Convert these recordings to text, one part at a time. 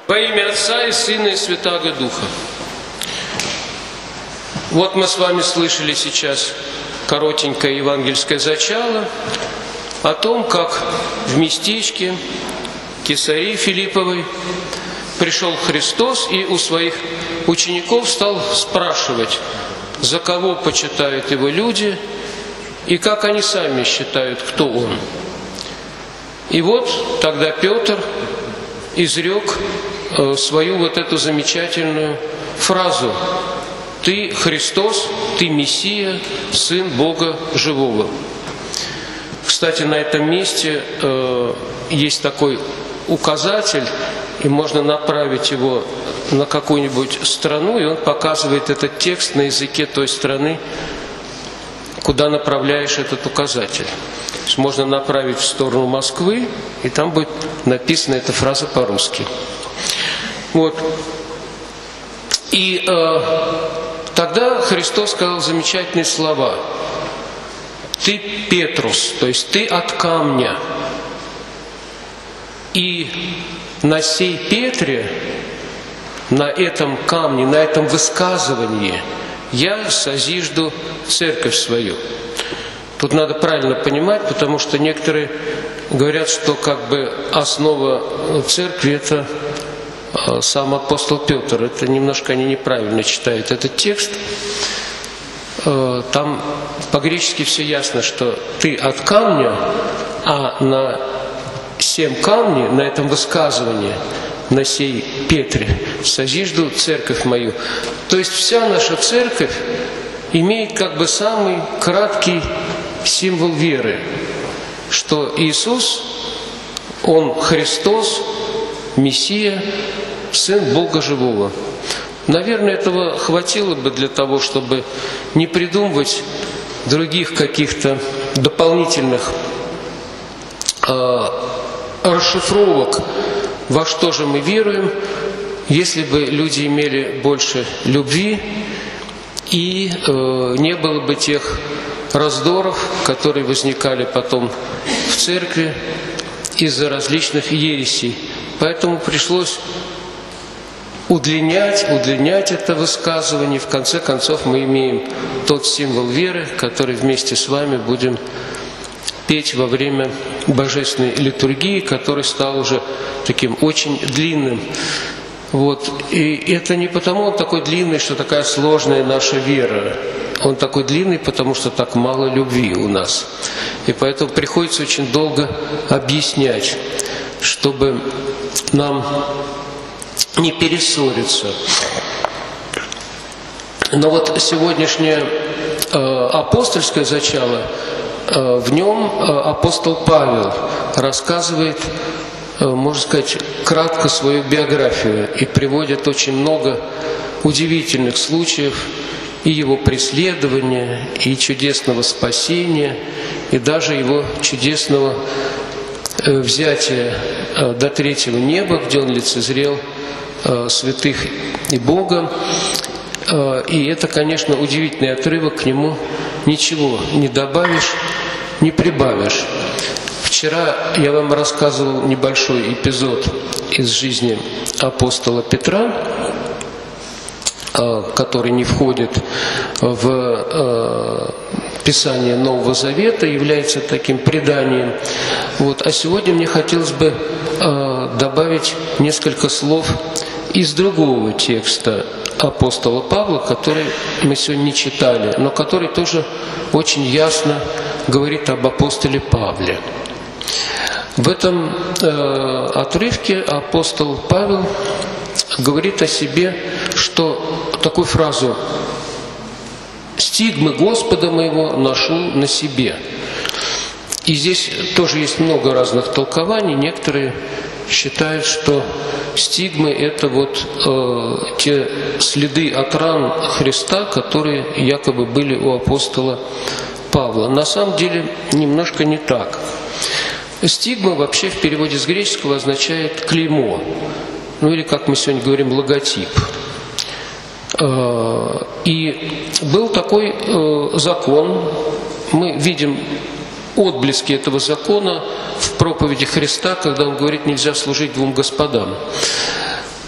Во имя Отца и Сына и Святаго Духа. Вот мы с вами слышали сейчас коротенькое евангельское зачало о том, как в местечке Кесарии Филипповой пришел Христос и у своих учеников стал спрашивать, за кого почитают его люди и как они сами считают, кто он. И вот тогда Петр изрек свою вот эту замечательную фразу: «Ты Христос, ты Мессия, Сын Бога Живого». Кстати, на этом месте есть такой указатель, и можно направить его на какую-нибудь страну, и он показывает этот текст на языке той страны, куда направляешь этот указатель. То есть можно направить в сторону Москвы, и там будет написана эта фраза по-русски. Вот. И тогда Христос сказал замечательные слова: «Ты Петрус», то есть ты от камня, и на сей Петре, на этом камне, на этом высказывании я созижду церковь свою. Тут надо правильно понимать, потому что некоторые говорят, что как бы основа церкви – это сам апостол Петр. Это немножко они неправильно читают этот текст. Там по-гречески все ясно, что ты от камня, а на сем камне, на этом высказывании, на сей Петре, созижду церковь мою. То есть вся наша церковь имеет как бы самый краткий символ веры, что Иисус, Он Христос, Мессия, Сын Бога Живого. Наверное, этого хватило бы для того, чтобы не придумывать других каких-то дополнительных расшифровок, во что же мы веруем, если бы люди имели больше любви и не было бы тех раздоров, которые возникали потом в церкви из-за различных ересей. Поэтому пришлось удлинять это высказывание. В конце концов мы имеем тот символ веры, который вместе с вами будем петь во время божественной литургии, который стал уже таким очень длинным. Вот. И это не потому он такой длинный, что такая сложная наша вера. Он такой длинный, потому что так мало любви у нас. И поэтому приходится очень долго объяснять, чтобы нам не перессориться. Но вот сегодняшнее апостольское зачало, в нем апостол Павел рассказывает, можно сказать, кратко свою биографию и приводит очень много удивительных случаев и его преследования, и чудесного спасения, и даже его чудесного взятия до третьего неба, где он лицезрел святых и Бога. И это, конечно, удивительный отрывок, к нему ничего не добавишь, не прибавишь. Вчера я вам рассказывал небольшой эпизод из жизни апостола Петра, который не входит в Писание Нового Завета, является таким преданием. Вот. А сегодня мне хотелось бы добавить несколько слов из другого текста апостола Павла, который мы сегодня не читали, но который тоже очень ясно говорит об апостоле Павле. В этом отрывке апостол Павел говорит о себе, что такую фразу: «Стигмы Господа моего ношу на себе». И здесь тоже есть много разных толкований. Некоторые считают, что стигмы – это вот те следы от ран Христа, которые якобы были у апостола Павла. На самом деле немножко не так. Стигма вообще в переводе с греческого означает клеймо, ну или, как мы сегодня говорим, логотип. И был такой закон, мы видим отблески этого закона в проповеди Христа, когда он говорит: нельзя служить двум господам.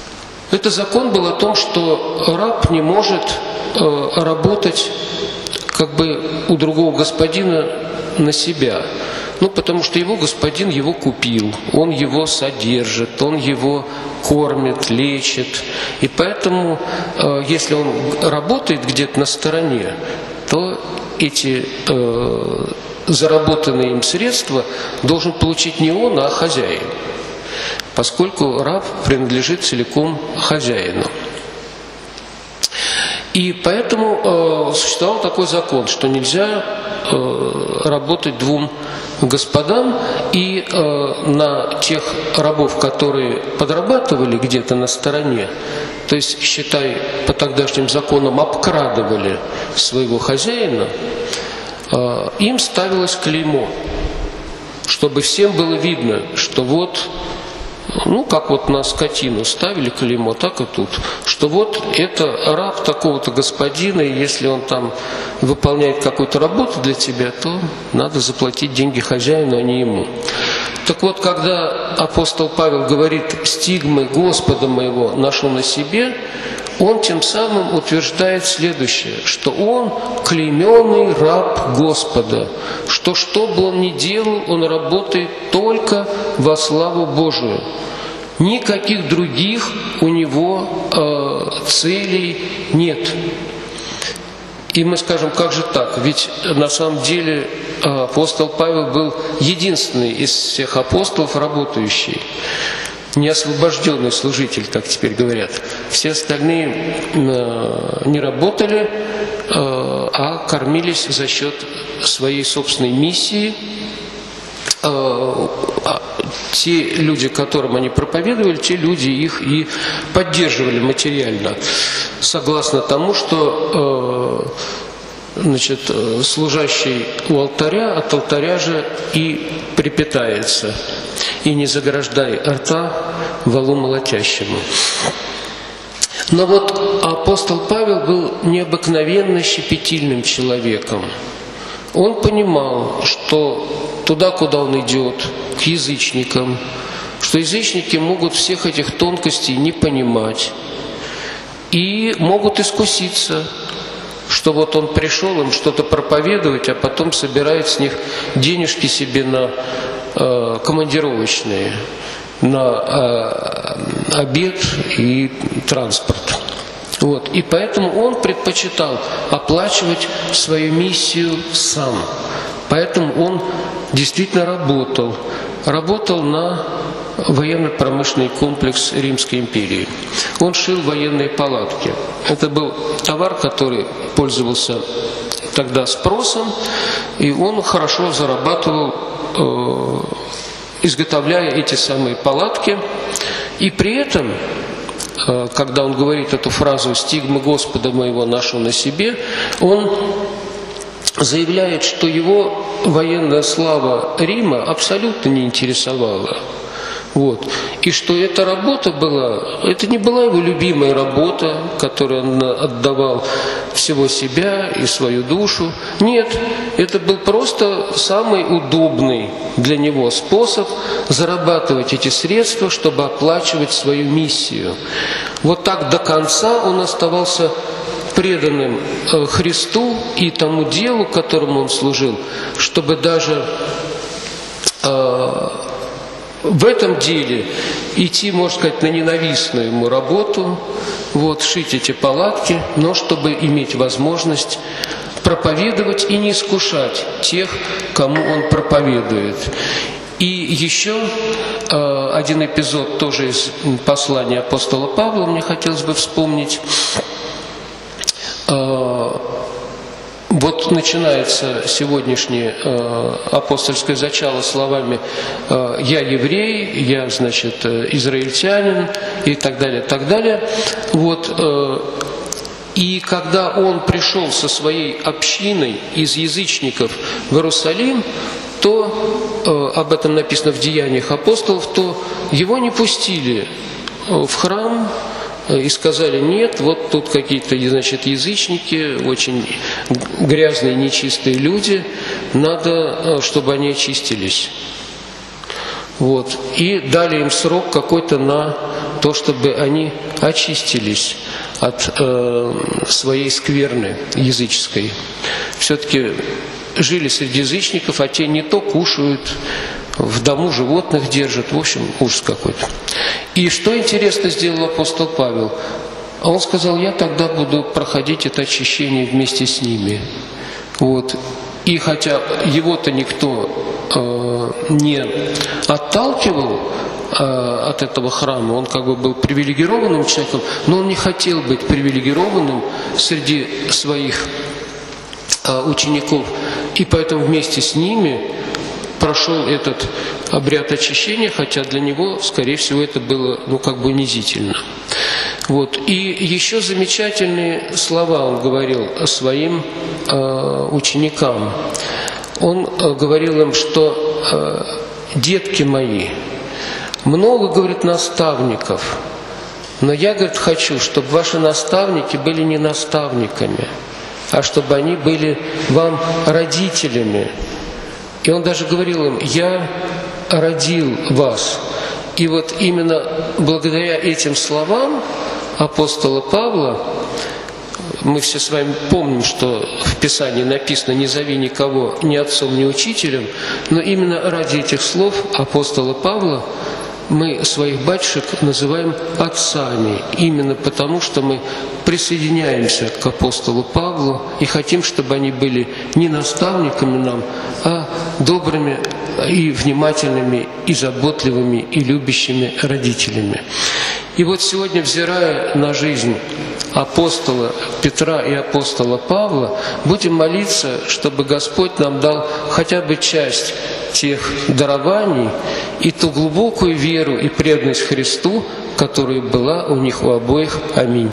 Это закон был о том, что раб не может работать как бы у другого господина на себя. Ну, потому что его господин его купил, он его содержит, он его кормит, лечит. И поэтому, если он работает где-то на стороне, то эти заработанные им средства должен получить не он, а хозяин, поскольку раб принадлежит целиком хозяину. И поэтому существовал такой закон, что нельзя работать двум господам, и на тех рабов, которые подрабатывали где-то на стороне, то есть, считай, по тогдашним законам обкрадывали своего хозяина, им ставилось клеймо, чтобы всем было видно, что вот, ну, как вот на скотину ставили клеймо, так и тут, что вот это раб такого-то господина, и если он там выполняет какую-то работу для тебя, то надо заплатить деньги хозяину, а не ему. Так вот, когда апостол Павел говорит «стигмы Господа моего ношу на себе», он тем самым утверждает следующее, что он клейменный раб Господа, что бы он ни делал, он работает только во славу Божию. Никаких других у него целей нет. И мы скажем, как же так? Ведь на самом деле апостол Павел был единственный из всех апостолов работающий, неосвобожденный служитель, как теперь говорят. Все остальные не работали, а кормились за счет своей собственной миссии. Те люди, которым они проповедовали, те люди их и поддерживали материально, согласно тому, что служащий у алтаря от алтаря же и припитается. И не заграждай рта валу молотящему. Но вот апостол Павел был необыкновенно щепетильным человеком. Он понимал, что туда, куда он идет, к язычникам, что язычники могут всех этих тонкостей не понимать и могут искуситься, что вот он пришел им что-то проповедовать, а потом собирает с них денежки себе на командировочные, на обед и транспорт. Вот. И поэтому он предпочитал оплачивать свою миссию сам. Поэтому он действительно работал на военно-промышленный комплекс Римской империи. Он шил военные палатки. Это был товар, который пользовался тогда спросом, и он хорошо зарабатывал, изготовляя эти самые палатки. И при этом, когда он говорит эту фразу «стигмы Господа моего ношу на себе», он заявляет, что его военная слава Рима абсолютно не интересовала. Вот. И что эта работа была, это не была его любимая работа, которой он отдавал всего себя и свою душу. Нет, это был просто самый удобный для него способ зарабатывать эти средства, чтобы оплачивать свою миссию. Вот так до конца он оставался преданным Христу и тому делу, которому он служил, чтобы даже в этом деле идти, можно сказать, на ненавистную ему работу, вот, шить эти палатки, но чтобы иметь возможность проповедовать и не искушать тех, кому он проповедует. И еще один эпизод тоже из послания апостола Павла мне хотелось бы вспомнить. Вот начинается сегодняшнее апостольское зачало словами «Я еврей», «Я, значит, израильтянин» и так далее, так далее. Вот. И когда он пришел со своей общиной из язычников в Иерусалим, то, об этом написано в Деяниях апостолов, то его не пустили в храм, и сказали: нет, вот тут какие-то, значит, язычники, очень грязные, нечистые люди, надо, чтобы они очистились. Вот. И дали им срок какой-то на то, чтобы они очистились от своей скверны языческой. Все-таки жили среди язычников, а те не то кушают, в дому животных держат. В общем, ужас какой-то. И что интересно сделал апостол Павел? Он сказал: я тогда буду проходить это очищение вместе с ними. Вот. И хотя его-то никто не отталкивал от этого храма, он как бы был привилегированным человеком, но он не хотел быть привилегированным среди своих учеников. И поэтому вместе с ними прошел этот обряд очищения, хотя для него, скорее всего, это было, как бы унизительно. Вот. И еще замечательные слова он говорил своим ученикам. Он говорил им, что детки мои, много, говорит, наставников, но я, говорит, хочу, чтобы ваши наставники были не наставниками, а чтобы они были вам родителями. И он даже говорил им: я родил вас. И вот именно благодаря этим словам апостола Павла, мы все с вами помним, что в Писании написано: не зови никого ни отцом, ни учителем, но именно ради этих слов апостола Павла мы своих батюшек называем отцами, именно потому, что мы присоединяемся к апостолу Павлу и хотим, чтобы они были не наставниками нам, а добрыми и внимательными, и заботливыми, и любящими родителями. И вот сегодня, взирая на жизнь апостола Петра и апостола Павла, будем молиться, чтобы Господь нам дал хотя бы часть тех дарований и ту глубокую веру и преданность Христу, которая была у них у обоих. Аминь.